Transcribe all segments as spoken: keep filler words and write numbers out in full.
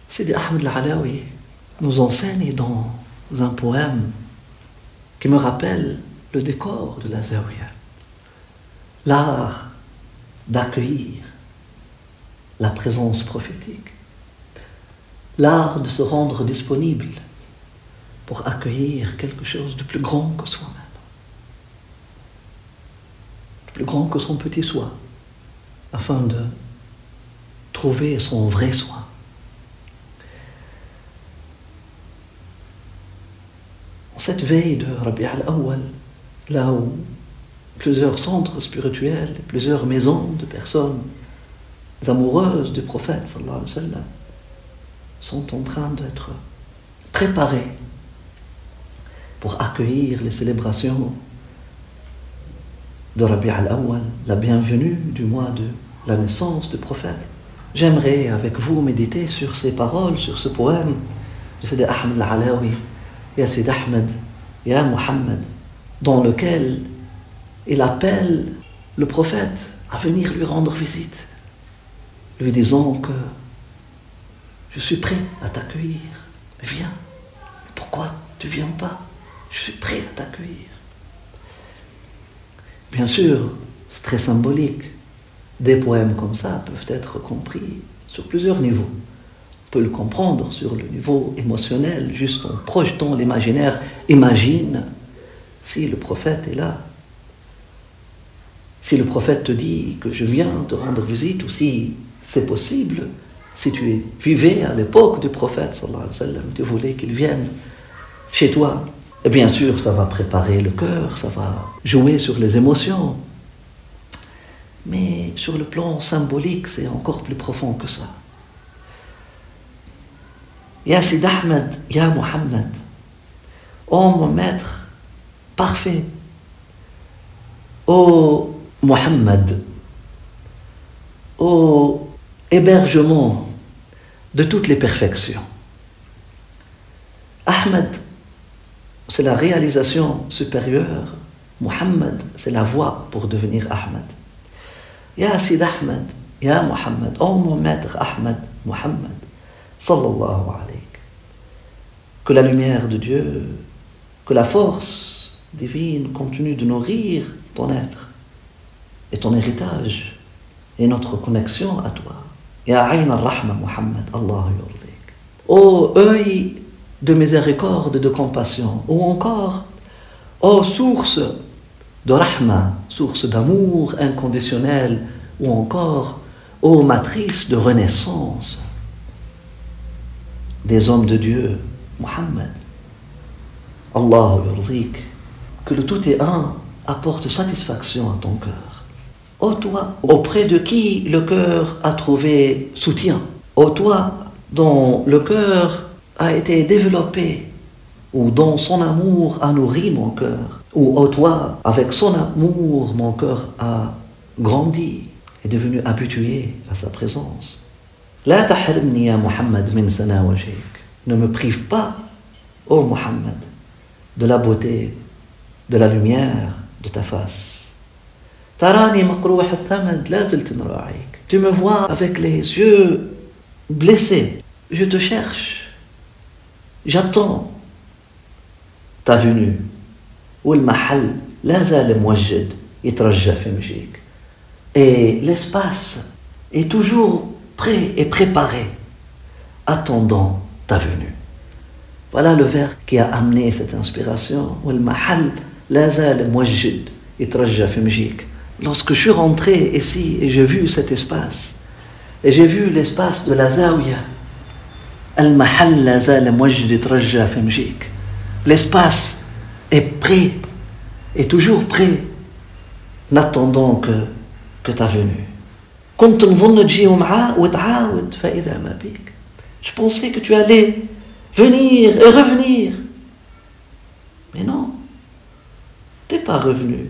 Sidi Ahmed al-Alaoui nous enseigne dans un poème qui me rappelle le décor de la Zawiya, l'art d'accueillir la présence prophétique, l'art de se rendre disponible pour accueillir quelque chose de plus grand que soi-même, de plus grand que son petit soi, afin de trouver son vrai soi. En cette veille de Rabi' al-Awwal, là où plusieurs centres spirituels, plusieurs maisons de personnes amoureuses du prophète sallallahu alayhi wa sallam sont en train d'être préparées pour accueillir les célébrations de Rabi' al-Awwal, la bienvenue du mois de la naissance du prophète. J'aimerais avec vous méditer sur ces paroles, sur ce poème de Sidi Ahmed al-Alaoui, Ya Sidi Ahmed, Ya Muhammad, dans lequel il appelle le prophète à venir lui rendre visite, lui disant que je suis prêt à t'accueillir, mais viens, pourquoi tu ne viens pas? Je suis prêt à t'accueillir. Bien sûr, c'est très symbolique. Des poèmes comme ça peuvent être compris sur plusieurs niveaux. On peut le comprendre sur le niveau émotionnel, juste en projetant l'imaginaire. Imagine si le prophète est là. Si le prophète te dit que je viens te rendre visite, ou si c'est possible, si tu vivais à l'époque du prophète, sallallahu alayhi wa sallam, tu voulais qu'il vienne chez toi, et bien sûr, ça va préparer le cœur, ça va jouer sur les émotions. Mais sur le plan symbolique, c'est encore plus profond que ça. Ya Sidi Ahmed, Ya Muhammad, ô mon maître parfait, ô Muhammad, ô hébergement de toutes les perfections. Ahmed, c'est la réalisation supérieure. Muhammad, c'est la voie pour devenir Ahmed. Ya Sidi Ahmed, Ya Muhammad, ô mon maître Ahmed, Muhammad, sallallahu alayhi. Que la lumière de Dieu, que la force divine continue de nourrir ton être et ton héritage et notre connexion à toi. Ya Ayn al-Rahma Muhammad, Allah yurdik. Ô œil de miséricorde et de compassion, ou encore, ô source de Rahma, source d'amour inconditionnel, ou encore, ô matrice de renaissance des hommes de Dieu, Muhammad, Allah yurdik, que le tout est un apporte satisfaction à ton cœur. Ô toi, auprès de qui le cœur a trouvé soutien, ô toi dont le cœur a été développé, ou dont son amour a nourri mon cœur, ou ô toi, avec son amour, mon cœur a grandi, est devenu habitué à sa présence. La tahrimni ya Muhammad min sana wajhik. Ne me prive pas, ô Muhammad, de la beauté, de la lumière de ta face. Tarani maqrouh al-thamad la ziltu nra'ik. Tu me vois avec les yeux blessés. Je te cherche. J'attends ta venue. والمحل لا زال موجد يترجى في مجيك. Et l'espace est toujours prêt et préparé, attendant ta venue. Voilà le vers qui a amené cette inspiration. والمحل لا زال موجد يترجى في مجيك. Lorsque je suis rentré ici et j'ai vu cet espace, et j'ai vu l'espace de la Zawiya, المحل لا زال موجد يترجى في مجيك. L'espace est prêt, est toujours prêt, n'attendant que, que ta venue. كنت نظن تجي ومعاه وتعاود فإذا ما بك. Je pensais que tu allais venir et revenir. Mais non, t'es pas revenu.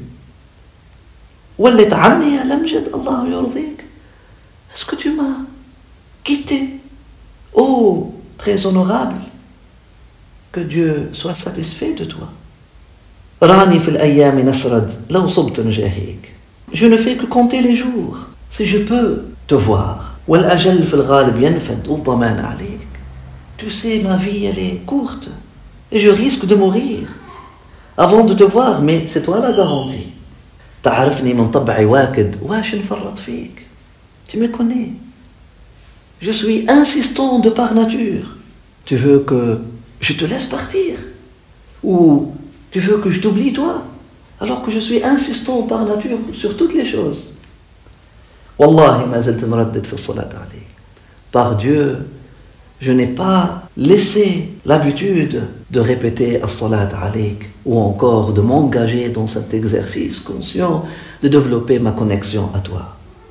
ولت عني يا لمجد الله يرضيك. Est-ce que tu m'as quitté? Oh, très honorable, que Dieu soit satisfait de toi. راني في الأيام نسرد لو صبت نجاهيك. Je ne fais que compter les jours, si je peux te voir. والأجل في الغالب ينفد والضمان عليك. Tu sais, ma vie, elle est courte. Et je risque de mourir avant de te voir, mais c'est toi la garantie. تعرفني من طبعي واكد واش نفرط فيك. Tu me connais. Je suis insistant de par nature. Tu veux que je te laisse partir? Ou tu veux que je t'oublie toi? Alors que je suis insistant par nature sur toutes les choses. Wallahi ma زلت نردد في الصلاة عليك. Par Dieu, je n'ai pas laissé l'habitude de répéter as-salat alayk ou encore de m'engager dans cet exercice conscient de développer ma connexion à toi.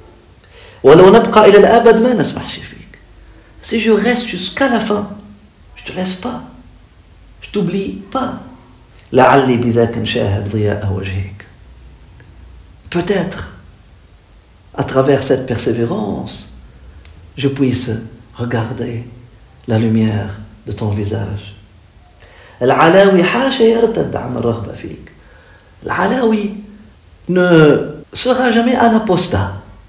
ولو نبقى إلى الأبد ما نسمح شي فيك. Si je reste jusqu'à la fin, je te laisse pas, je t'oublie pas. لعلي بذاك نشاهد ضياء وجهك. Peut-être, à travers cette persévérance, je puisse regarder la lumière de ton visage. العلاوي حاشا يرتد عن الرغبة فيك. العلاوي ne sera jamais un apostat.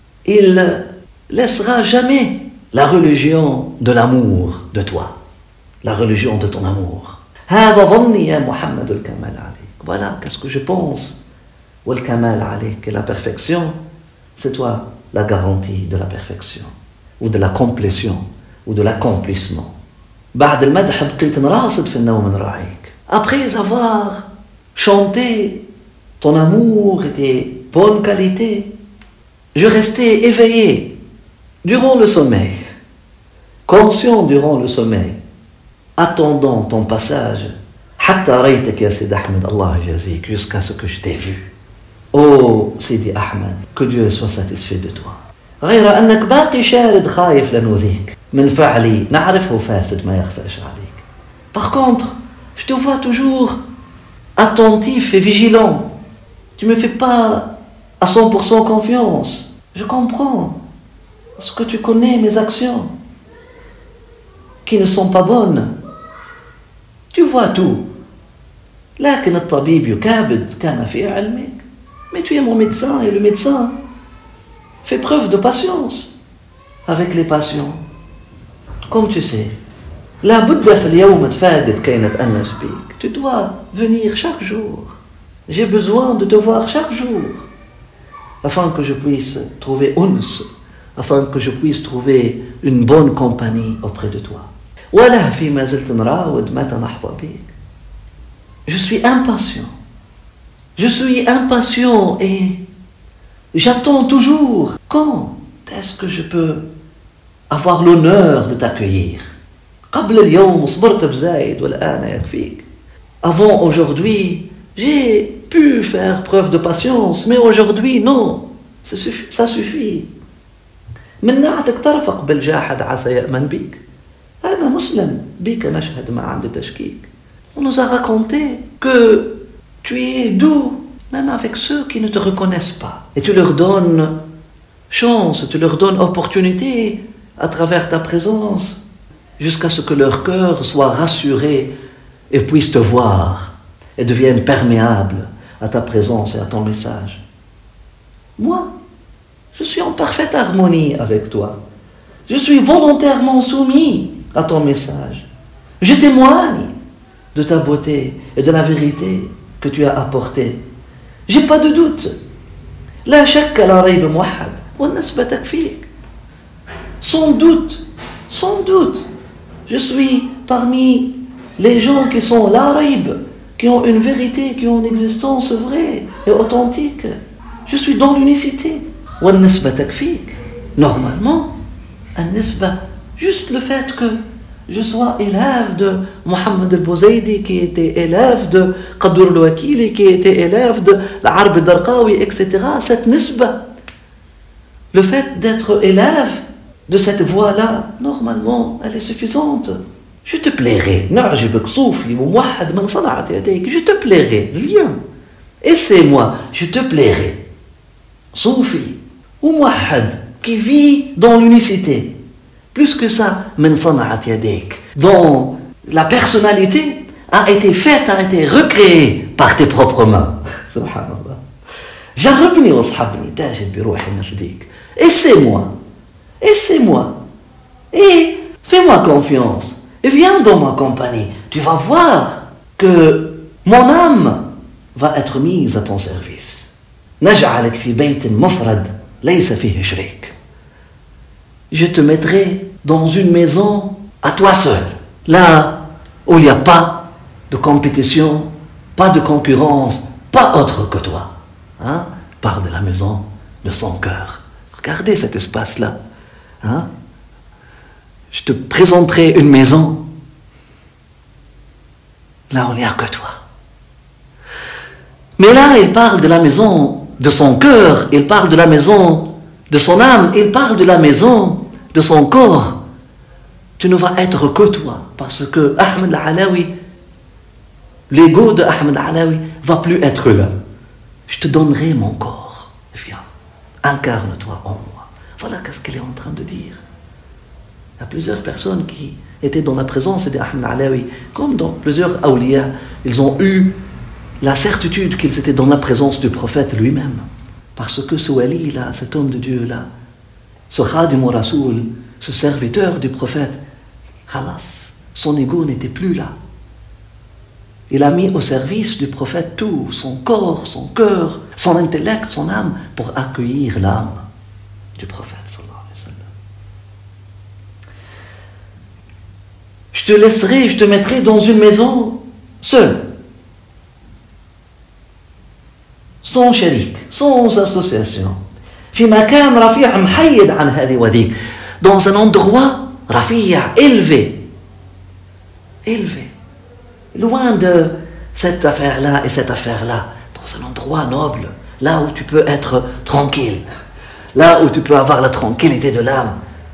Il laissera jamais la religion de l'amour de toi, la religion de ton amour. هذا ظني يا محمد الكمال عليك. Voilà qu'est-ce que je pense. والكمال عليك, et la perfection, c'est toi la garantie de la perfection ou de la complétion ou de l'accomplissement. بعد المدح بقيت نراصد في النوم نراعيك. Après avoir chanté ton amour et tes bonnes qualités, je restais éveillé durant le sommeil, conscient durant le sommeil, attendant ton passage. حتى رأيتك يا سيدي أحمد الله يجازيك, jusqu'à ce que je t'ai vu. Oh Sidi Ahmed, que Dieu soit satisfait de toi. غير أنك باقي شارد خايف لنؤذيك من فعلي نعرفه فاسد ما يخفاش عليك. Par contre, je te vois toujours attentif et vigilant. Tu ne me fais pas à cent pour cent confiance. Je comprends. Parce que tu connais mes actions qui ne sont pas bonnes. Tu vois tout. لكن الطبيب يكابد كما في علمك. Mais tu es mon médecin et le médecin fait preuve de patience avec les patients. Comme tu sais, la بد في اليوم تفاقد كي نتأنس بيك. Tu dois venir chaque jour. J'ai besoin de te voir chaque jour afin que je puisse trouver uns, afin que je puisse trouver une bonne compagnie auprès de toi. ولا فيما زلت نراود متى نحظى بيك. Je suis impatient. Je suis impatient et j'attends toujours. Quand est-ce que je peux avoir l'honneur de t'accueillir? قبل اليوم صبرت بزايد والآن يكفيك. Avant aujourd'hui, j'ai pu faire preuve de patience, mais aujourd'hui, non. Ça suffit. Ça suffit. مناعتك ترفق بالجاحد عسى يأمن بك. أنا مسلم بك نشهد ما عندي تشكيك. On nous a raconté que tu es doux, même avec ceux qui ne te reconnaissent pas. Et tu leur donnes chance, tu leur donnes opportunité à travers ta présence, jusqu'à ce que leur cœur soit rassuré et puisse te voir et devienne perméable à ta présence et à ton message. Moi, je suis en parfaite harmonie avec toi. Je suis volontairement soumis à ton message. Je témoigne de ta beauté et de la vérité que tu as apportée. J'ai pas de doute. لا شك لا ريب موحد والنسبة تكفيك. Sans doute, sans doute, je suis parmi les gens qui sont la raib, qui ont une vérité, qui ont une existence vraie et authentique. Je suis dans l'unicité. والنسبة تكفيك. Normalement, النسبة, juste le fait que je sois élève de Mohamed el-Bouzaidi, qui était élève de Qadour el-Wakili, qui était élève de l'Arab el-Darqawi, et cetera. Cette nisba, le fait d'être élève de cette voie-là, normalement, elle est suffisante. Je te plairai. نعجبك صوفي وموحد من صنعت يديك. Je te plairai. Viens. Essaie-moi. Je te plairai. Soufi ou Mouahad qui vit dans l'unicité. Plus que ça, من صنعت يديك, dont la personnalité a été faite, a été recréée par tes propres mains. Subhanallah. جربني واصحبني تاجد بروحي نفديك. Essaie-moi. Essaie-moi. Et fais-moi confiance. Et viens dans ma compagnie. Tu vas voir que mon âme va être mise à ton service. نجعلك في بيت مفرد ليس فيه شريك. Je te mettrai dans une maison à toi seul. Là où il n'y a pas de compétition, pas de concurrence, pas autre que toi. Hein? Parle de la maison de son cœur. Regardez cet espace-là. Hein? Je te présenterai une maison. Là, il n'y a que toi. Mais là, il parle de la maison de son cœur, il parle de la maison de son âme, il parle de la maison de son corps. Tu ne vas être que toi, parce que Ahmed Alaoui, l'ego de Ahmed Alaoui, va plus être là. Je te donnerai mon corps. Viens, incarne-toi en moi. Voilà qu'est-ce qu'il est en train de dire. Il y a plusieurs personnes qui étaient dans la présence d'Ahmed Alaoui, comme dans plusieurs awliya, ils ont eu la certitude qu'ils étaient dans la présence du prophète lui-même. Parce que ce wali-là, cet homme de Dieu-là, ce khadim au rasoul, ce serviteur du prophète, khalas, son ego n'était plus là. Il a mis au service du prophète tout, son corps, son cœur, son intellect, son âme, pour accueillir l'âme du prophète. Je te laisserai, je te mettrai dans une maison seul, sans sharik, sans association. Dans un endroit rafi'a, élevé, élevé, loin de cette affaire-là et cette affaire-là, dans un endroit noble, là où tu peux être tranquille, là où tu peux avoir la tranquillité de l'âme.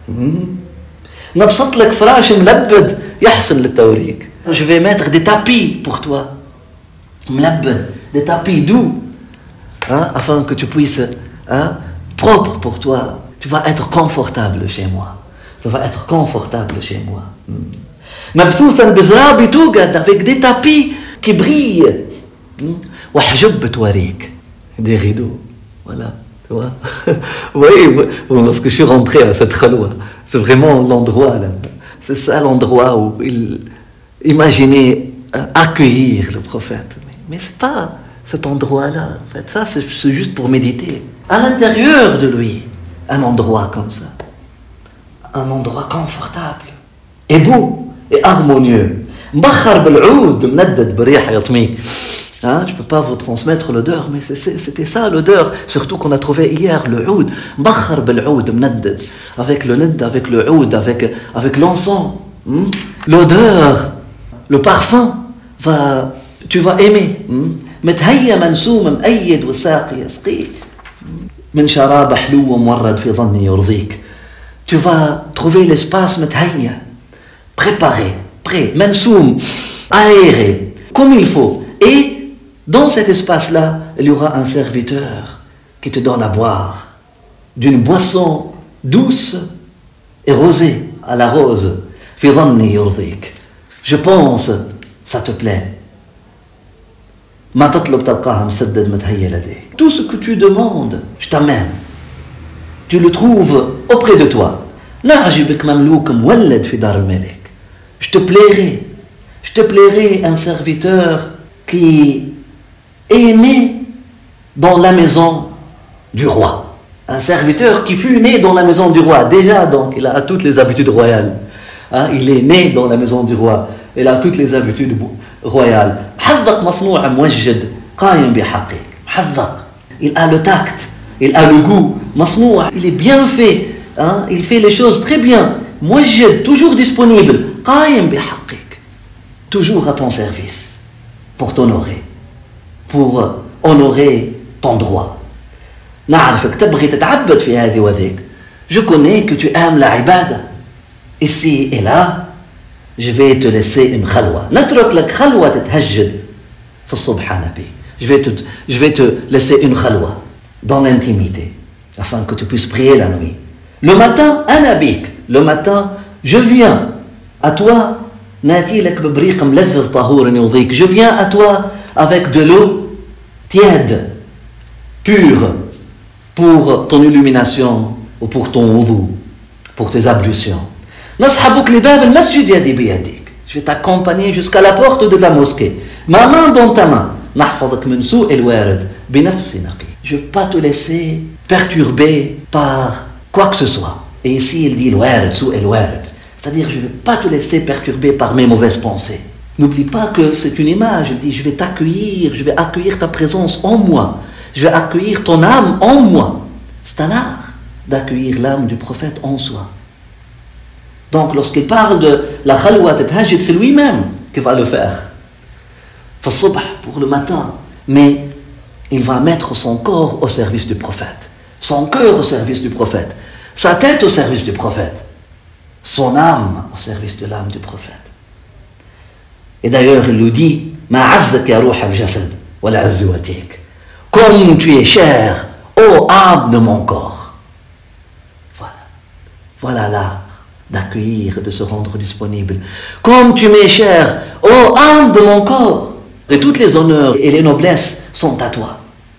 Je vais mettre des tapis pour toi, des tapis doux, hein, afin que tu puisses, hein, propre pour toi. Tu vas être confortable chez moi. Tu vas être confortable chez moi. Avec des tapis qui brillent. Des rideaux. Voilà. Tu vois? Oui, lorsque je suis rentré à cette khalwa, c'est vraiment l'endroit là. C'est ça l'endroit où il imaginait accueillir le prophète. Mais ce n'est pas cet endroit-là. En fait, ça, c'est juste pour méditer. À l'intérieur de lui, un endroit comme ça. Un endroit confortable. Et beau. Et harmonieux. Hein, je ne peux pas vous transmettre l'odeur, mais c'était ça l'odeur, surtout qu'on a trouvé hier, le oud. Avec le ned, avec le oud, avec, avec l'encens. Hmm? L'odeur, le parfum, va, tu vas aimer. متهيأ منسوم مؤيد وساقي يسقيه من شراب حلو ومورد في ظني يرضيك. Tu vas trouver l'espace متهيأ, préparé, prêt, منسوم, aéré, comme il faut. Et dans cet espace-là, il y aura un serviteur qui te donne à boire d'une boisson douce et rosée à la rose. في ظني يرضيك. Je pense, ça te plaît. ما تطلب تلقاها مسدد متهيأ لديك. Tout ce que tu demandes, je t'amène. Tu le trouves auprès de toi. نعجبك مملوك مولد في دار الملك. Je te plairai. Je te plairai un serviteur qui est né dans la maison du roi. Un serviteur qui fut né dans la maison du roi. Déjà, donc, il a toutes les habitudes royales. Hein, il est né dans la maison du roi. Il a toutes les habitudes royales. محذق مصنوع موجد قايم بحقك. محذق. Il a le tact. Il a le goût. مصنوع. Il est bien fait. Hein, il fait les choses très bien. موجد. Toujours disponible. قايم بحقك. Toujours à ton service. Pour t'honorer. Pour honorer ton droit. نعرفك تبغي تتعبد في هذه وذيك. Je connais que tu aimes la ibada. Ici et là, je vais te laisser une khalwa. نترك لك خلوة تتهجد في الصبح نبي. Je vais te, je vais te laisser une khalwa dans l'intimité, afin que tu puisses prier la nuit. Le matin, أنا بيك. Le matin, je viens à toi. ناتي لك ببريق ملذذ طهور يضيك. Je viens à toi avec de l'eau tiède, pure, pour ton illumination ou pour ton wudu, pour tes ablutions. نصحبك لباب المسجد يدي بيديك. Je vais t'accompagner jusqu'à la porte de la mosquée. Ma main dans ta main. نحفظك من سوء الوارد بنفس نقي. Je ne vais pas te laisser perturber par quoi que ce soit. Et ici il dit الوارد سوء الوارد. C'est-à-dire je ne vais pas te laisser perturber par mes mauvaises pensées. N'oublie pas que c'est une image. Il dit je vais t'accueillir, je vais accueillir ta présence en moi. Je vais accueillir ton âme en moi. C'est un art d'accueillir l'âme du prophète en soi. Donc lorsqu'il parle de la khalwa tatahajjud, c'est lui-même qui va le faire. Pour le matin. Mais il va mettre son corps au service du prophète. Son cœur au service du prophète. Sa tête au service du prophète. Son âme au service de l'âme du prophète. Et d'ailleurs il nous dit ma'azzak ya ruh al-jasad wa la'azzu watik. Comme tu es cher, ô âme de mon corps. Voilà. Voilà l'art d'accueillir, de se rendre disponible. Comme tu m'es cher, ô âme de mon corps. Et toutes les honneurs et les noblesses sont à toi.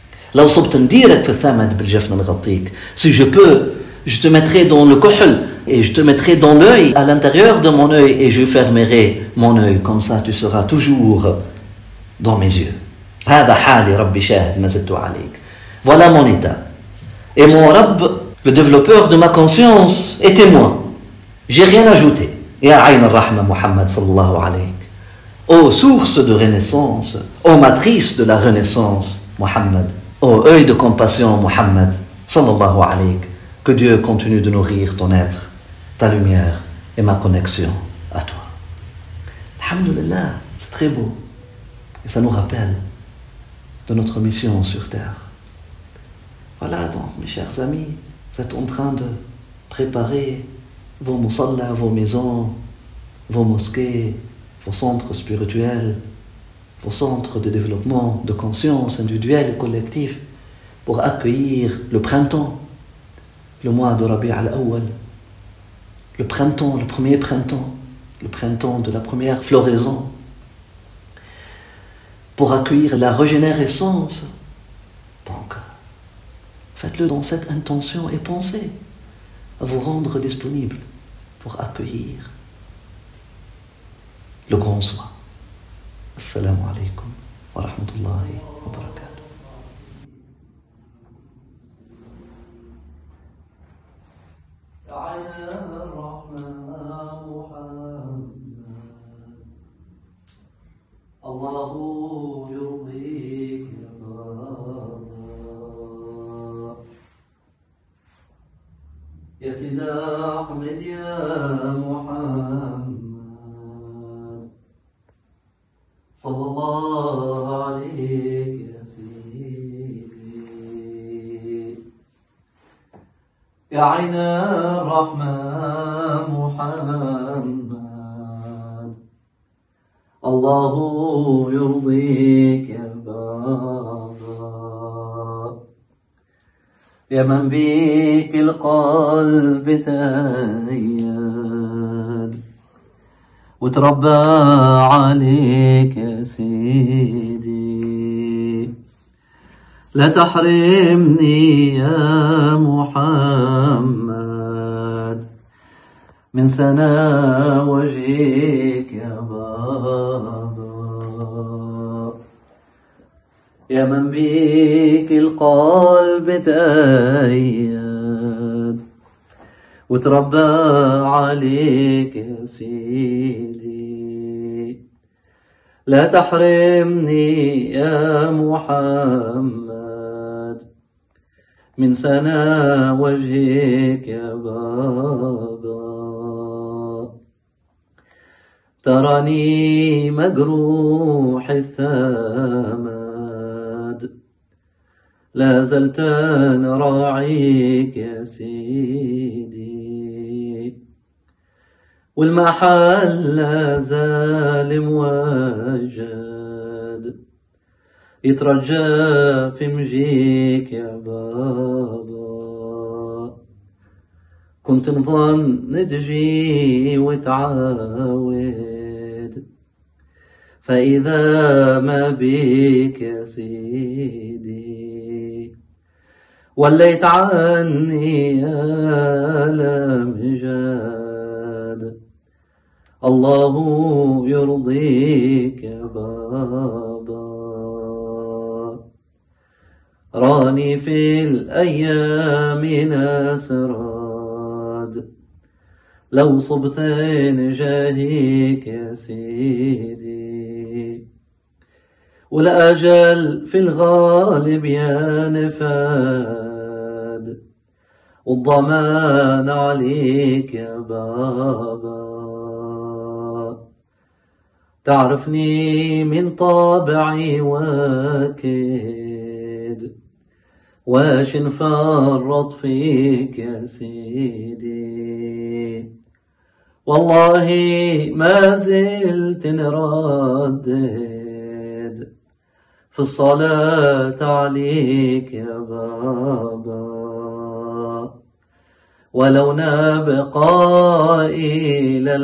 Si je peux, je te mettrai dans le kohl et je te mettrai dans l'œil, à l'intérieur de mon œil, et je fermerai mon œil. Comme ça, tu seras toujours dans mes yeux. Voilà mon état. Et mon Rabb, le développeur de ma conscience, est témoin. J'ai rien ajouté. Ya Ayn al-Rahma Muhammad sallallahu alayhi. Ô source de renaissance, ô matrice de la renaissance, Muhammad, ô œil de compassion, Muhammad, sallallahu alayhi, que Dieu continue de nourrir ton être, ta lumière et ma connexion à toi. Alhamdulillah, c'est très beau. Et ça nous rappelle de notre mission sur terre. Voilà donc, mes chers amis, vous êtes en train de préparer vos musallas, vos maisons, vos mosquées, vos centres spirituels, vos centres de développement de conscience individuelle et collective pour accueillir le printemps, le mois de Rabi' al-Awwal, le printemps, le premier printemps, le printemps de la première floraison, pour accueillir la régénérescence. Donc, faites-le dans cette intention et pensez à vous rendre disponible pour accueillir le grand soi. Assalamu alaikum wa rahmatullahi wa barakatuh. Allahu yurdik ya Sida Ahmed ya Muhammad sallallahu alayhi ya Sidi ya Ayn al-Rahma Muhammad Allahu yurdik ya Baba ya man bik al-qalb tayyad وتربى عليك يا سيدي لا تحرمني يا محمد من سنا وجهك يا بابا يا من بيك القلب تأيد وتربى عليك يا سيدي لا تحرمني يا محمد من سنا وجهك يا بابا تراني مجروح الثمد لا زلت نراعيك يا سيدي والمحل لا زال موجد يترجى في مجيك يا بابا كنت نظن تجي وتعاود فإذا ما بيك يا سيدي وليت عني يا لمجاد الله يرضيك يا بابا. راني في الأيام نسراد، لو صبت نجاهيك يا سيدي، والأجل في الغالب يا نفاد، والضمان عليك يا بابا. تعرفني من طابعي واكد، واش نفرط فيك يا سيدي، والله ما زلت نردد في الصلاة عليك يا بابا. ولو نبقى إلى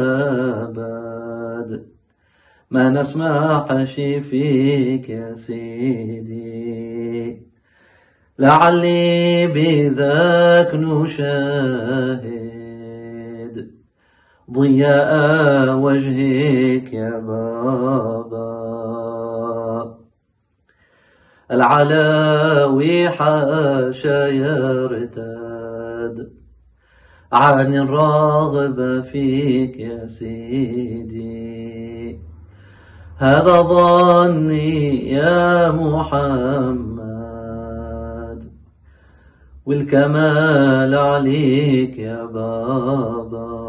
الأبد ما نسمحش فيك يا سيدي، لعلي بذاك نشاهد ضياء وجهك يا بابا. العلاوي حاشا يرتاد عن الراغبة فيك يا سيدي، هذا ظني يا محمد، والكمال عليك يا بابا.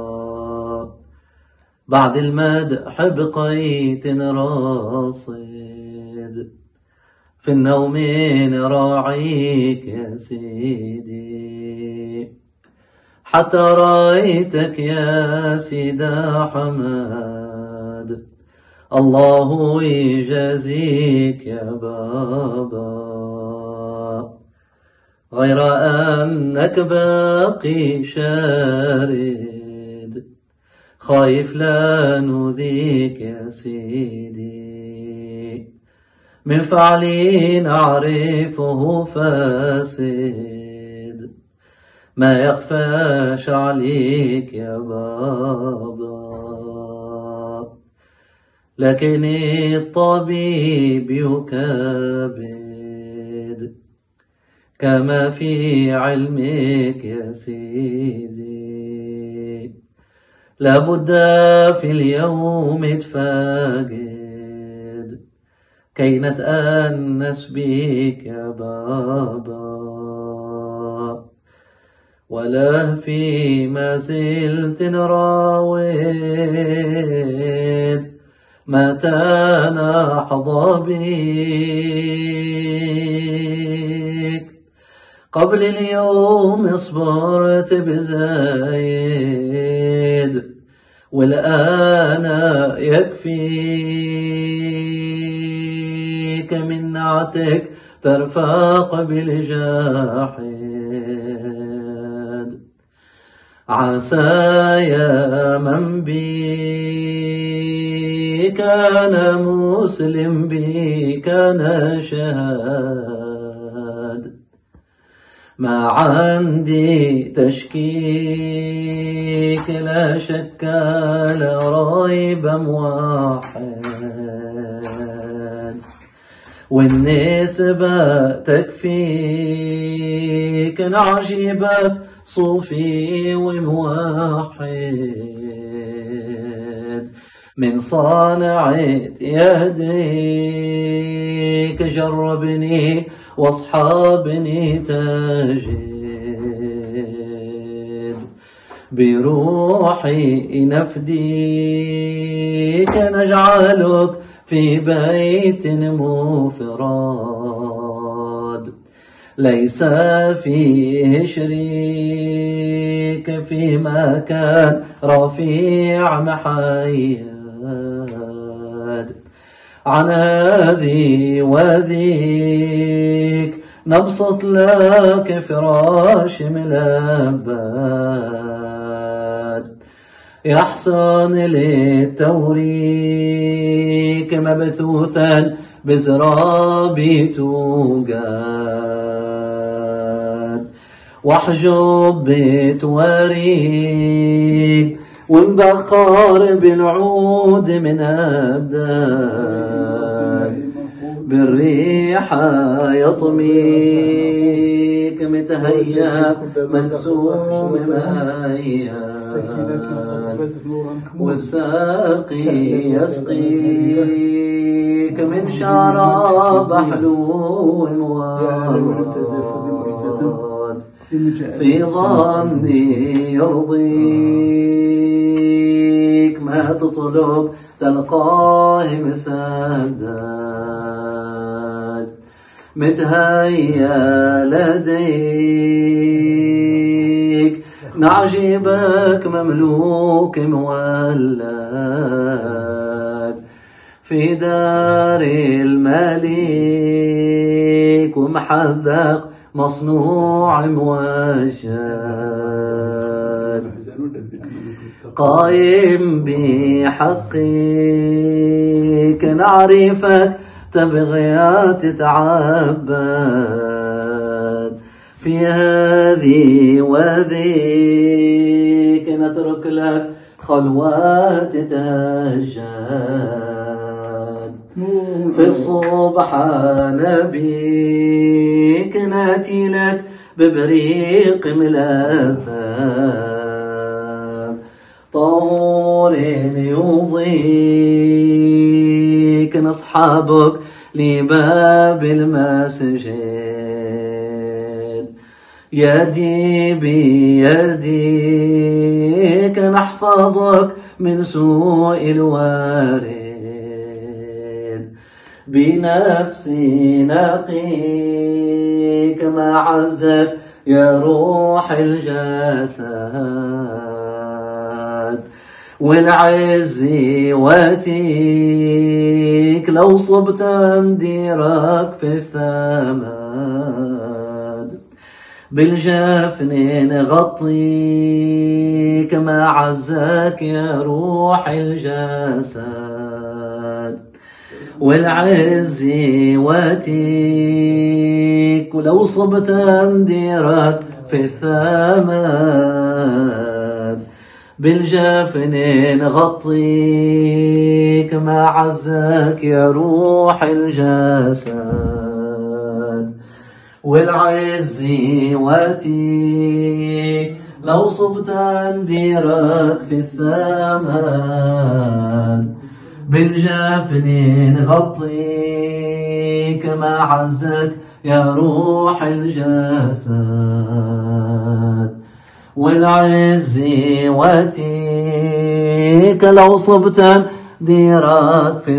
بعد المدح بقيت راصد، في النوم نراعيك يا سيدي، حتى رأيتك يا سيدة حماد، الله يجازيك يا بابا. غير أنك باقي شارد، خايف لا نؤذيك يا سيدي، من فعلي نعرفه فاسد، ما يخفاش عليك يا بابا. لكن الطبيب يكابد كما في علمك يا سيدي، لابد في اليوم تفاقد كي نتأنس بك يا بابا. ولا في ما زلت نراود متى نحظى بك، قبل اليوم صبرت بزايد، والآن يكفيك من نعتك ترفق بالجاحد. عسى يا من بي كان مسلم بي كان شهاد، ما عندي تشكيك لا شك لا ريب موحد، والنسبة تكفيك نعجبك صوفي وموحد، من صانعة يهديك جربني واصحابني تجد، بروحي نفديك نجعلك في بيت مفراد، ليس فيه شريك في مكان رفيع محياد، عن هذه وذيك نبسط لك فراش ملبد، يحسن للتوريك مبثوثا بزرابي توجد، واحجب بتوريك ومبخر بالعود من هداد بالريحة يطميك متهيأ منسوم مهيأ والساقي يسقيك من شراب حلو وورد في ظني يرضيك ما تطلب تلقاه مسدد متهيأ لديك نعجبك مملوك مولد في دار المليك ومحذق مصنوع موجد قائم بحقك نعرفك تبغي تتعبد في هذه وذيك نترك لك خلوات تهجد في الصبح نبيك ناتي لك ببريق ملذذ طهور يضيك نصحابك لباب المسجد يدي بيديك نحفظك من سوء الوارد بنفسي نقيك ما عزك يا روح الجسد والعز واتيك لو صبت نديرك في الثمد بالجفن نغطيك ما عزك يا روح الجسد والعز واتيك ولو صبت نديرك في الثمد بالجفن نغطيك ما عزك يا روح الجسد والعز واتيك لو صبت نديرك في الثمد بالجفن نغطيك ما عزك يا روح الجسد والعز واتيك لو صبت ديرك في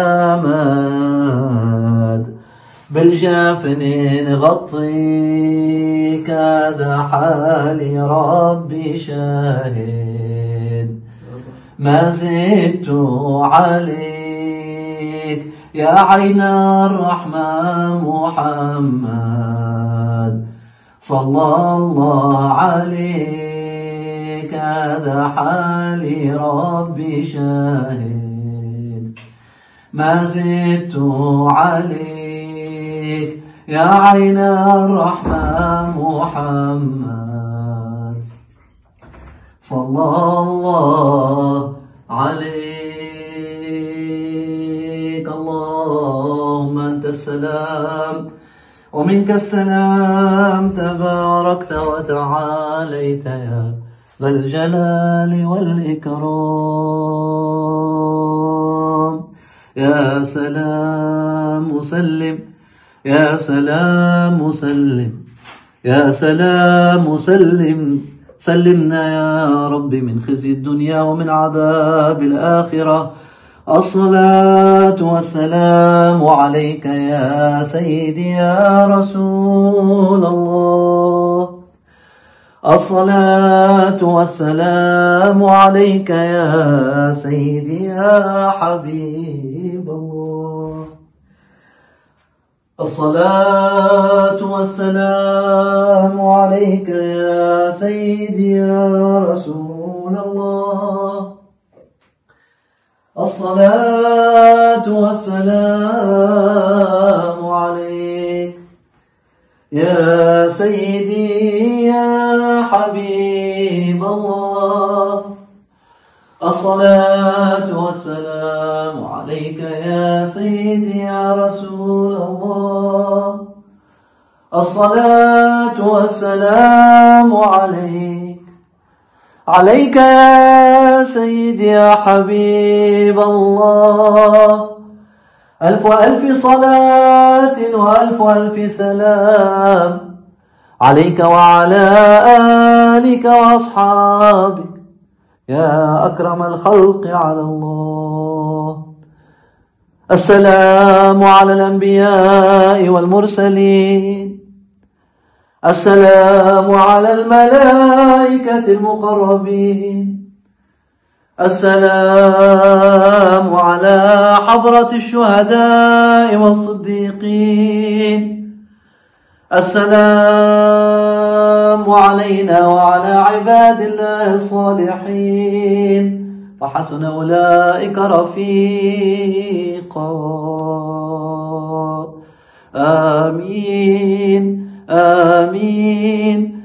الثمد بالجفن نغطيك هذا حالي ربي شاهد ما زدت عليك يا عين الرحمن محمد صلى الله عليك هذا حالي ربي شاهد ما زدت عليك يا عين الرحمن محمد صلى الله عليك اللهم أنت السلام ومنك السلام تباركت وتعاليت يا ذا الجلال والإكرام يا سلام مسلم يا سلام مسلم يا سلام مسلم سلمنا يا رب من خزي الدنيا ومن عذاب الآخرة الصلاة والسلام عليك يا سيدي يا رسول الله الصلاة والسلام عليك يا سيدي يا حبيب الله الصلاة والسلام عليك يا سيدي يا رسول الله الصلاة والسلام عليك يا سيدي يا حبيب الله الصلاة والسلام عليك يا سيدي يا رسول الله. الصلاة والسلام عليك عليك يا سيدي يا حبيب الله. ألف ألف صلاة وألف ألف سلام عليك وعلى آلك وأصحابك يا أكرم الخلق على الله. السلام على الأنبياء والمرسلين. السلام على الملائكة المقربين. السلام على حضرة الشهداء والصديقين. السلام علينا وعلى عباد الله الصالحين وحسن أولئك رفيقا. آمين آمين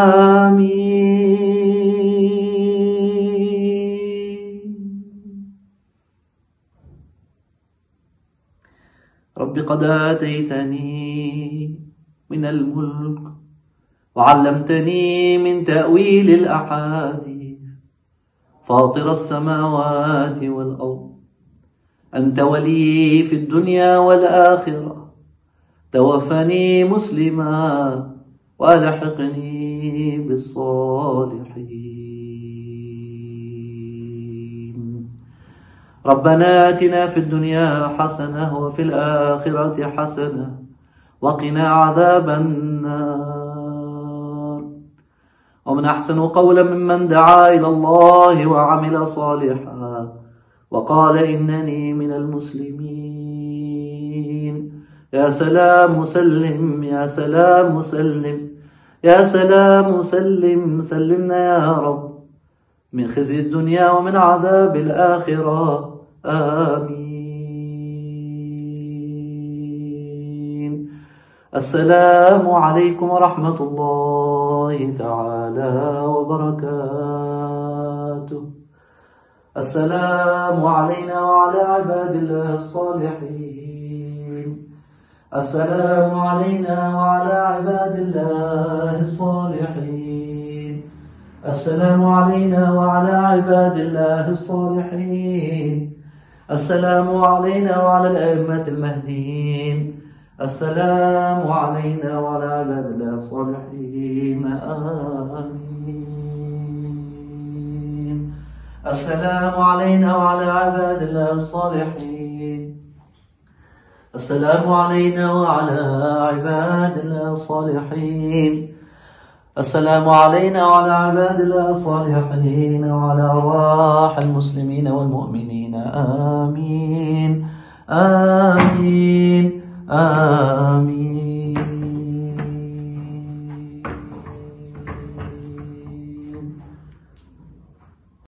آمين. رب قد آتيتني من الملك وعلمتني من تأويل الأحاديث فاطر السماوات والأرض. أنت ولي في الدنيا والآخرة. توفني مسلما وألحقني بالصالحين. ربنا آتنا في الدنيا حسنة وفي الآخرة حسنة وقنا عذاب النار. ومن أحسن قولا ممن دعا إلى الله وعمل صالحا وقال إنني من المسلمين. يا سلام سلم يا سلام سلم يا سلام سلم سلمنا يا رب من خزي الدنيا ومن عذاب الآخرة. آمين. السلام عليكم ورحمة الله تعالى وبركاته. السلام علينا وعلى عباد الله الصالحين. السلام علينا وعلى عباد الله الصالحين. السلام علينا وعلى عباد الله الصالحين. السلام علينا وعلى الأئمة المهديين. السلام علينا وعلى عباد الله الصالحين. آمين. السلام علينا وعلى عباد الله الصالحين. السلام علينا وعلى عباد الله الصالحين. السلام علينا وعلى عباد الله الصالحين وعلى أرواح المسلمين والمؤمنين. آمين آمين.